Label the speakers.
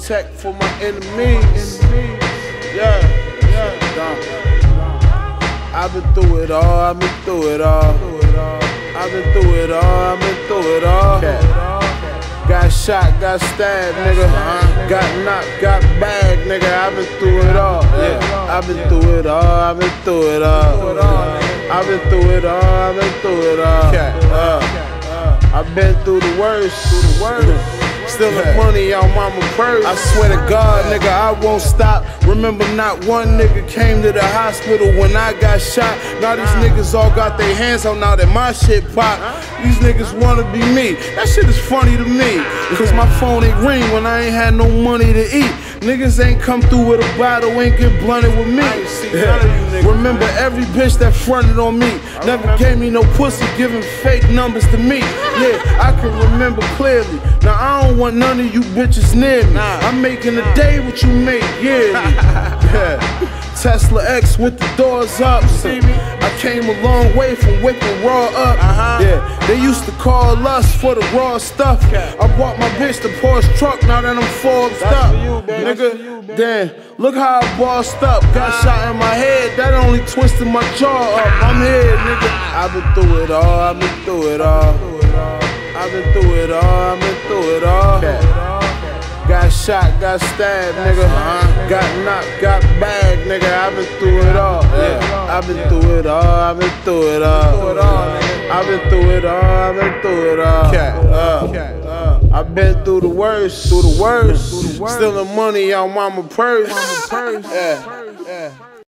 Speaker 1: architect for my enemies. Yeah. I've been through it all, I've been through it all. I've been through it all, I've been through it all. Got shot, got stabbed, nigga. Got knocked, got bagged, nigga. I've been through it all. Yeah, I've been through it all, I've been through it all. I've been through it all, I've been through it all. I've been through the worst. Stealing money out mama purse. I swear to God, nigga, I won't stop. Remember not one nigga came to the hospital when I got shot. Now these niggas all got their hands on now that my shit pop. These niggas wanna be me. That shit is funny to me, cause my phone ain't ring when I ain't had no money to eat. Niggas ain't come through with a bottle, ain't get blunted with me. Remember every bitch that fronted on me. Never gave me no pussy, giving fake numbers to me. Yeah, I can remember clearly. Now I don't want none of you bitches near me. I'm making a day what you make yearly. Yeah. Tesla X with the doors up. I came a long way from whipping raw up. Yeah, they used to call us for the raw stuff. I bought my bitch the Porsche truck, now that I'm Forbes up. Nigga, damn, look how I bossed up. Got shot in my head, that only twisted my jaw up. I'm here, nigga. I've been through it all, I've been through it all. I've been through it all, I've been through it all. Got shot, got stabbed, nigga. Got knocked, got bagged, nigga. I've been through it all. Yeah, I've been through it all, I've been through it all. I've been through it all, I've been through it all. I've been through the worst, Stealing money out mama purse. Yeah.